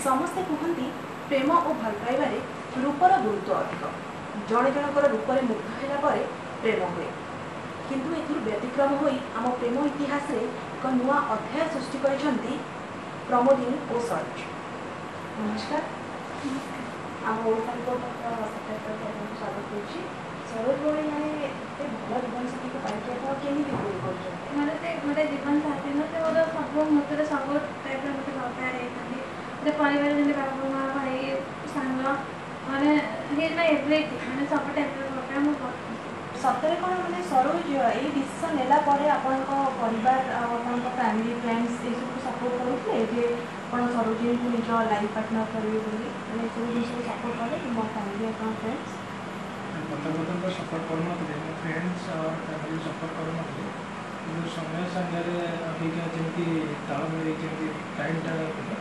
समस्ते कहती प्रेम और भल पाइबारे रूपर गुरुत्व अधिक जड़े जनकर रूप में मुग्ध होगा प्रेम हुए किंतु ए व्यतिक्रम हो आम प्रेम इतिहास रे एक नुआ अध्याय सृष्टि कर प्रमोदिनी और सरोज। नमस्कार आम ओडिशा स्वागत कर सरोज भाई मैंने भल जीवन साथी को पाइक केमी मतलब जीवन साथी ना तो सब मत सब टाइप मत भलपाए परिवार जमी बाबा माँ भाई सांग मैंने एवरीथिंग मैंने सब टाइप भलपाए सतरे कौन मैंने सरोज ये डिसीजन नेला आपण परिवार आपण फैमिली फ्रेंड्स ये सब सपोर्ट करते जे आप सरोज को निज लाइफ पार्टनर करेंगे मैंने सब जिन सपोर्ट करें मो फैमिली अपन फ्रेंड्स प्रथम तो सपोर्ट करूँ फ्रेंड्स और फैमिली सपोर्ट करूँ कि समय सागर अभिज्ञा जमी तालमेल जमी टाइमटा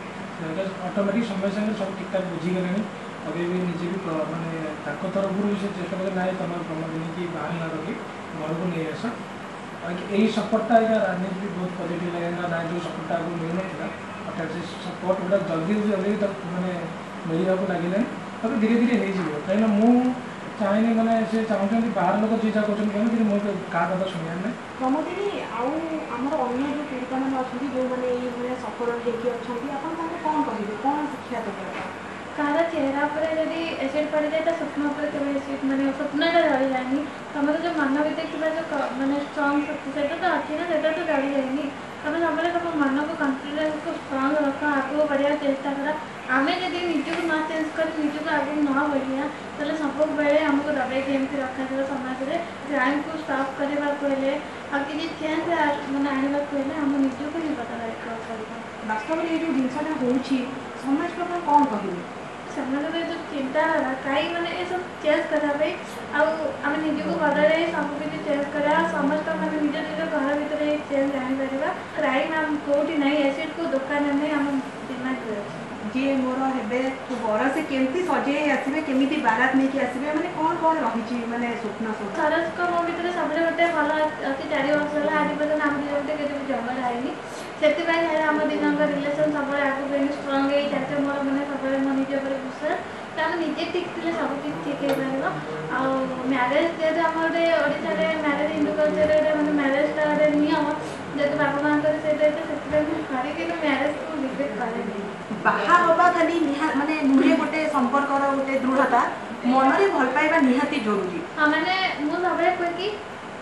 ऑटोमेटिक समय सागर सब ठीक ठाक बुझीगले अभी भी निजे भी मानने तरफ से चेष्टा करें ना तुम प्रमोदिनी की बाहर ना रखी घर को नहीं आस यही सपोर्टा आज्ञा राजनीति भी बहुत पॉजिटिव लगे ना जो सपोर्टा आगे मिल ना अर्थात से सपोर्ट गुटा जल्दी जल्दी मैंने मिलवा को लगे तब धीरे धीरे हो कहीं मुझे चाहे मैंने से चाहते बाहर लोग जी जहाँ कहते कि मुझे क्या कथा शुणा ना प्रमोदिनी आमर अन्य जो पीड़िता मैंने अच्छा जो मैंने सफर लेकिन अच्छा कौन कहे कौन शिक्षा देते कहा चेहरा पर यदि एसिड पड़ जाए तो स्वप्न पर कभी एसिड मैंने स्वप्नटा जड़ी जाएनि तुम जो मन भर जो मैंने स्ट्रंग शक्ति से तो अच्छी ना से तो जड़ी जाएनि तुम सब तुम मन को कन्फिडेंस को स्ट्रंग रख आगे बढ़िया चेष्टा कर आम जब निजी को न चेंज कर निजी को आगे न बढ़िया तो सब बेले आमको दबाई केमती रखा समाज में क्राइम को स्टॉप करने कि चेंज मैंने आने आम निजी को ही पता वास्तव में ये जो जिनसा हो समाज को कौन कहे समाज में जो चिंताधारा कहीं मैंने ये सब चेंज करने आम निजी बदल सब किसी चेंज करा समस्त मैंने निज निज घर भर चेंज जापर क्राइम आम कौटी ना एसिड को दुकान नहीं आम डिमांड जी मोर हे बर से केमती सजे आसवे केमी बारात नहीं आसवे मैंने कौन रही मैंने स्वप्न सब सरस को मो भर सब गोटे भल अच्छी 4 वर्ष है आज पर्यटन आम गोटे केते झगड़ा आईनी से आम दिन रिलेसन सब आगे स्ट्रंग हो चलते मोर मैंने सब मो निज पर विश्वास तो आम निजे ठीक थे सब किसी ठीक हो पार आ म्यारेज जेहतु आम गोटे ओडिशा म्यारेज हिंदू कल्चर मैंने म्यारेजटा गोटे नियम जेहतु बापा माँ से हरिक म्यारेज को रिग्रेट करें बाहा हवा खाली माने नुहे गोटे संपर्कर गोटे दृढ़ता मन में भल पाइबा निहाती जरूरी हाँ मैंने मुझे सब कह कि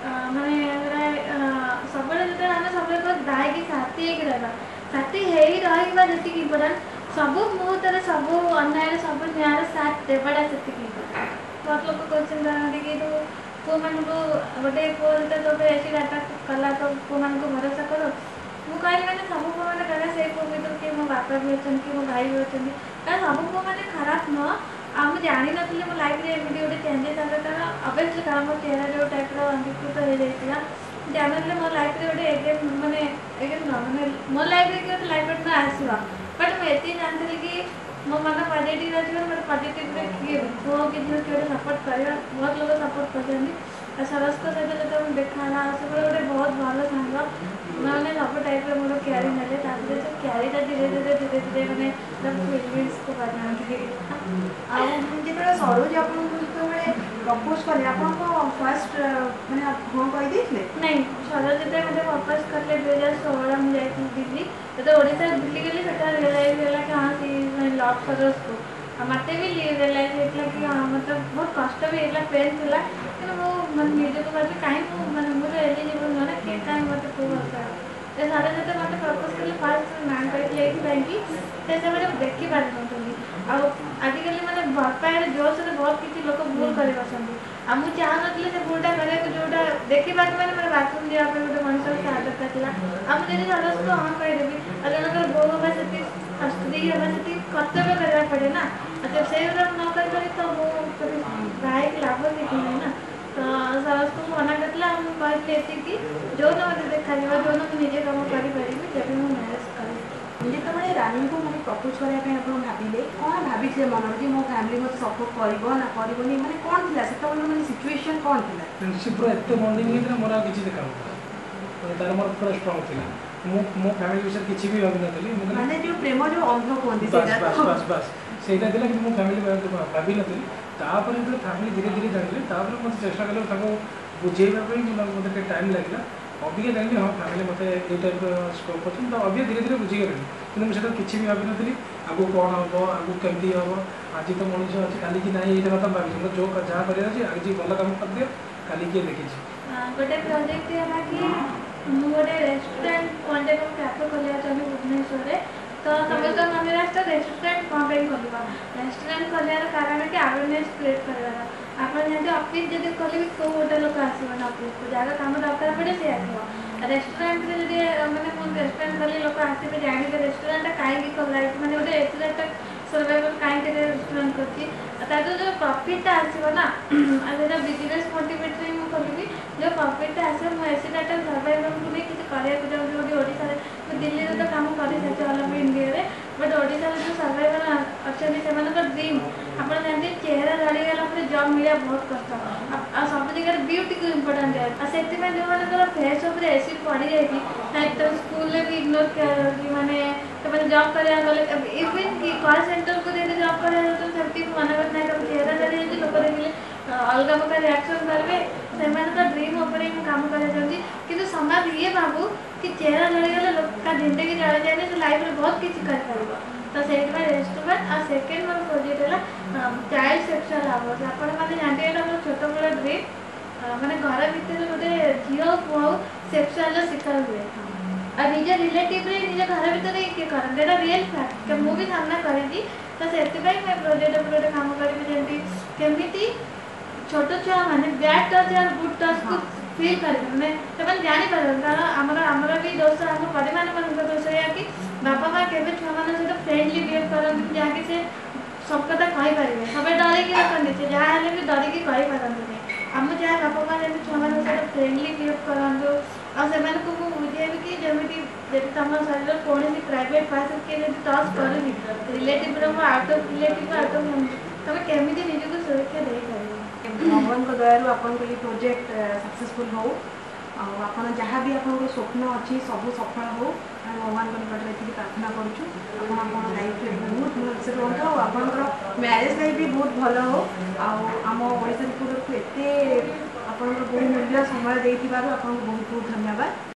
माने सब आम सब दायी साथी रहा साथी रहा जी इम्पोर्टाट सब मुहूर्त सब अन्याय सब न्याय साथ देवाटा से बहुत लोग क्वेश्चन करते कि तू पुओ मान को गोटे पुओ जो तो एसिड अटैक कला तो पुओ मान को भरोसा कर मुझे मैंने सब पुओ मैंने कहना से पुओ भर कि मो बापा भी अच्छा कि मो भाई भी अच्छा क्या सब पुओ मैंने खराब नुह आम जानी नी मो लाइफ में एमती गोटे चेंजेस आए कारण अभियसली कारण मो चेहरा जो टाइप अंगीकृत हो जाता जान मो लाइफ में गोटे एगेन माने माने मो लाइफ में गोटे लाइफ पार्टनर आसवा बट मुझे जानती कि मो मन पॉजिटिव अच्छे मतलब पॉजिटिव किए पुओ कि झील किए सपोर्ट कर बहुत लोग सपोर्ट कर सरस सहित जो देखा सब गोटे बहुत भल सांग मैंने सब टाइप मोर क्यारी ना जो क्यारीटा धीरे धीरे धीरे धीरे मैंने फिलिंग्स को बनाती जो सरोज आपको प्रपोज कले आप फर्स्ट मैंने हाँ कहीदे नहीं सरोज जो मतलब प्रपोज कले 2016 में जाती दिल्ली तो ओडिशा बुली गली से रियलाइज है कि हाँ सी लव सरोज को मत भी रियलाइज होता कि हाँ मतलब बहुत कष्ट भी है पेन था कि मैं निजे को भाई कहीं मैंने मुझे एलिजिबल ना कि कहीं मत खूब भल सारे जो मत प्रपोज कले फास्ट ना कही से मैंने देखी पारि आजिकल मैंने भल पाए जोर से बहुत किसी लोग भूल कर मुझे चाहूँ से भूलटा करा जोटा देखी पारे मैंने मैंने बाथरूम जावाई गोटे मनुष्य साथ दरकार था मुझे सरस को हाँ कहीदेवी जनकर बोल हाँ से स्त्री हाँ से कर्तव्य करने पड़े ना अच्छा से न कर तो वो भाई लाभ कि ना तो सरस को मना करता कहती कि जो ना मतलब देखा जो ना मुझे कम करी जब मुझे मैरेज करी जिते रानी को मैंने प्रपोज करने भाविले कौन भाई मन कि मो फैमिली मत सपोर्ट कर ना करनी मैंने कौन थी से मैंने सिचुएशन कौन थी फ्रेंडशिप एत बंडिंग मोर किसी देखा तार मोर पूरा स्ट्रंग थी मो फैमिली विषय किसी भी भाभी नथली माने जो प्रेम जो अंध कहते बस बस बस बस ସେଇଟା ଥିଲା କିନ୍ତୁ ମୁଁ ଫ୍ୟାମିଲି ଭାବିନଥିଲି ତାପରେ ଯେତେବେଳେ ଫ୍ୟାମିଲି ଧୀରେ ଧୀରେ ଜାଣିଲେ ତାପରେ ମୋତେ ଚେଷ୍ଟା କଲେ ତାଙ୍କୁ ବୁଝେଇବା ପାଇଁ କିନ୍ତୁ ମୋତେ ଟିକେ ଟାଇମ୍ ଲାଗିଲା ଅବିକା ଜାଣିଲି ହଁ ଫ୍ୟାମିଲି ମୋତେ ଏଇ ଟାଇପ୍ର ସ୍କୋପ୍ ଅଛି ତ ଅବିକା ଧୀରେ ଧୀରେ ବୁଝିଗଲେଣି କିନ୍ତୁ ମୁଁ ସେଟା କିଛି ବି ଭାବିନଥିଲି ଆଗକୁ କ'ଣ ହେବ ଆଗକୁ କେମିତି ହେବ ଆଜି ତ ମଣିଷ ଅଛି କାଲି କି ନାହିଁ ଏଇଟା କଥା ଭାବିଛି ମୁଁ ଯେଉଁ ଯାହା କରିବାର ଅଛି ଆଜି ଭଲ କାମ କରିଦିଅ କାଲି କିଏ ଦେଖିଛି ଗୋଟେ ପ୍ରୋଜେକ୍ଟ ହେଲା କି ମୁଁ ଗୋଟେ ରେଷ୍ଟୁରାଣ୍ଟ ୱାନ୍ ଡେ କ୍ୟାଫେ ଖୋଲିବାକୁ ଚାହୁଁଛି ଭୁବନେଶ୍ୱରରେ ତ ସମସ୍ତଙ୍କ ମନରେ ଆସିଲା ରେଷ୍ଟୁରାଣ୍ଟ କ'ଣ ପାଇଁ ଖୋଲିବା ରେଷ୍ଟୁରାଣ୍ଟ ଖୋଲିବାର କାରଣ କି ଆୱାରନେସ୍ କ୍ରିଏଟ୍ କରିବାର ଆପଣ ଯେମିତି ଅଫିସ୍ ଯଦି ଖୋଲିବେ କେଉଁ ଗୋଟେ ଲୋକ ଆସିବନି ଅଫିସ୍କୁ ଯାହାର କାମ ଦରକାର ପଡ଼େ ସେ ଆସିବ ରେଷ୍ଟୁରାଣ୍ଟରେ ଯଦି ମାନେ ମୁଁ ରେଷ୍ଟୁରାଣ୍ଟ ଖୋଲି ଲୋକ ଆସିବେ ଜାଣିବେ ରେଷ୍ଟୁରାଣ୍ଟଟା କାହିଁକି ଖୋଲା ହେଇଛି ମାନେ ଗୋଟେ ରେଷ୍ଟୁରାଣ୍ଟଟା ସର୍ଭାଇଭଲ୍ କାହିଁକି ରେଷ୍ଟୁରାଣ୍ଟ କରୁଛି ତାର ଯେଉଁ ପ୍ରଫିଟ୍ଟା ଆସିବ ନା ଆଉ ସେଇଟା ବିଜନେସ୍ ମୋଟିଭେଟ୍ରେ ମୁଁ ଖୋଲିବି ଯେଉଁ ପ୍ରଫିଟ୍ଟା ଆସିବ ମୁଁ ଏସିଟାଟା ସର୍ଭାଇଭଲ୍କୁ ନେଇ କିଛି କରିବାକୁ ଚାହୁଁଛି ଗୋଟେ ଓଡ଼ିଶାରେ ମୁଁ ଦିଲ୍ଲୀରେ ତ କାମ କରିସାରିଛି ଅଲ୍ ଓଭର୍ ଇଣ୍ଡିଆରେ ବଟ୍ ଓଡ଼ିଶାରେ ଯେଉଁ ସର୍ଭାଇଭଲ୍ ଅଛନ୍ତି ସେମାନଙ୍କର ଡ୍ରିମ୍ ଆପଣ ଜାଣିଥିବେ ଚେହେରା ଝଡ଼ିଗଲା ପରେ ଜବ୍ ମିଳିବା ବହୁତ କଷ୍ଟ ଆଉ ସବୁ ଜାଗାରେ ବିୟୁଟିକୁ ଇମ୍ପୋର୍ଟାଣ୍ଟ ଦିଆଯାଏ ଆଉ ସେଥିପାଇଁ ଯେଉଁମାନଙ୍କର ଫେସ୍ ଉପରେ ଏସିଡ୍ ପଡ଼ିଯାଇଛି ଲାଇକ୍ ତ ସ୍କୁଲରେ ବି ଇଗ୍ନୋର୍ କରାଯାଉଛି ମାନେ ସେମାନେ ଜବ୍ କରିବାକୁ ଗଲେ ଇଭିନ୍ କି କଲ୍ ସେଣ୍ଟରକୁ ଯଦି ଜବ୍ କରିବାକୁ ଯାଉଛନ୍ତି ସେମିତି ମନେ କରି ନାହିଁ ତମ ଚେହେରା ଝଡ଼ିଯାଇଛି ଲୋକ ଦେଖିଲେ ଅଲଗା ପ୍ରକାର ରିଆକ୍ସନ୍ କରିବେ ସେମାନଙ୍କ ଡ୍ରିମ୍ ଉପରେ ମୁଁ କାମ କରିବାକୁ ଚାହୁଁଛି କିନ୍ତୁ ସମାଜ ଇଏ ଭାବୁ କି ଚେହେରା ଝଡ଼ିଗଲେ ଲୋକ ତା ଜିନ୍ଦଗି ଜଳିଯାଏନି ସେ ଲାଇଫ୍ରେ ବହୁତ କିଛି କରିପାରିବ ତ ସେଇଥିପାଇଁ ରେଷ୍ଟୁରାଣ୍ଟ ଆଉ ସେକେଣ୍ଡ ମୋର ପ୍ରୋଜେକ୍ଟ ହେଲା ଚାଇଲ୍ଡ ସେକ୍ସୁଆଲ୍ ଆୱାର୍ସ ଆପଣମାନେ ଜାଣିଥିବେ ଏଇଟା ମୋର ଛୋଟବେଳ ଡ୍ରିମ୍ ମାନେ ଘର ଭିତରେ ଗୋଟେ ଝିଅ ପୁଅ ସେକ୍ସୁଆଲ୍ର ଶିକାର ହୁଏ ଆଉ ନିଜ ରିଲେଟିଭ୍ରେ ନିଜ ଘର ଭିତରେ କିଏ କରନ୍ତି ଏଇଟା ରିଏଲ୍ ଫ୍ୟାକ୍ଟ ମୁଁ ବି ସାମ୍ନା କରିଛି ତ ସେଥିପାଇଁ ମୁଁ ଏ ପ୍ରୋଜେକ୍ଟ ଉପରେ ଗୋଟେ କାମ କରିବି ଯେମିତି କେମିତି ଛୋଟ ଛୁଆମାନେ ବ୍ୟାଡ୍ ଟଚ୍ ଆଉ ଗୁଡ୍ ଟଚ୍କୁ ଫିଲ୍ କରିବେ ମାନେ ସେମାନେ ଜାଣିପାରିବେ କାରଣ ଆମର ବି ଦୋଷ ଆମ ପରିବାରମାନଙ୍କ ଦୋଷ ଏଇଆ କି ବାପା ମା କେବେ ଛୁଆମାନଙ୍କ ସହିତ ଫ୍ରେଣ୍ଡଲି ବିହେଭ୍ କରନ୍ତି ଯାହାକି ସେ ସବୁ କଥା କହିପାରିବେ ସବୁବେଳେ ଡରିକି ରଖନ୍ତି ସେ ଯାହା ହେଲେ ବି ଡରିକି କହିପାରନ୍ତିନି ଆମ ଯାହା ବାପା ମା ଯେମିତି ଛୁଆମାନଙ୍କ ସହିତ ଫ୍ରେଣ୍ଡଲି ବିହେଭ୍ କରନ୍ତୁ ଆଉ ସେମାନଙ୍କୁ ମୁଁ ବୁଝେଇବି କି ଯେମିତି ଯଦି ତମ ଶରୀର କୌଣସି ପ୍ରାଇଭେଟ୍ ପାର୍ଟରେ କିଏ ଯଦି ଟଚ୍ କରୁନି ରିଲେଟିଭ୍ର out of relative out of ତମେ କେମିତି ନିଜକୁ ସୁରକ୍ଷା ଦେଇପାରିବ ଭଗବାନଙ୍କ ଦୟାରୁ ଆପଣଙ୍କ ଏଇ ପ୍ରୋଜେକ୍ଟ ସକ୍ସେସଫୁଲ୍ ହେଉ ଆଉ ଆପଣ ଯାହା ବି ଆପଣଙ୍କର ସ୍ୱପ୍ନ ଅଛି ସବୁ ସଫଳ ହେଉ ଆମେ ଭଗବାନଙ୍କ ନିକଟରେ ଏତିକି ପ୍ରାର୍ଥନା କରୁଛୁ ଆପଣ ଆପଣଙ୍କ ଲାଇଫ୍ରେ ବହୁତ ଭଲସେ ରୁହନ୍ତୁ ଆଉ ଆପଣଙ୍କର ମ୍ୟାରେଜ୍ ଲାଇଫ୍ ବି ବହୁତ ଭଲ ହେଉ ଆଉ ଆମ ଓଡ଼ିଶା ରିପୋର୍ଟରକୁ ଏତେ ଆପଣଙ୍କର ବହୁ ମୂଲ୍ୟ ସମୟ ଦେଇଥିବାରୁ ଆପଣଙ୍କୁ ବହୁତ ବହୁତ ଧନ୍ୟବାଦ।